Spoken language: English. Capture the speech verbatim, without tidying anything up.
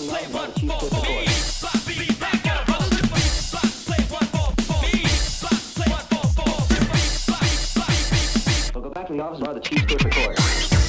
to the office while the chief puts the court. So go back to the office while the chief puts the court.